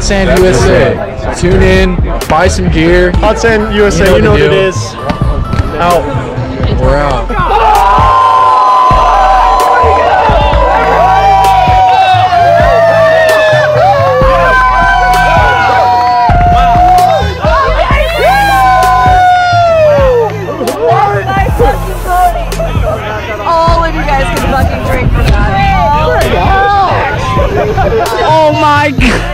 HOTSAND USA. Tune in, buy some gear. HOTSAND USA, you know what it is. Out. We're out. All of you guys can fucking drink for that. Oh my God.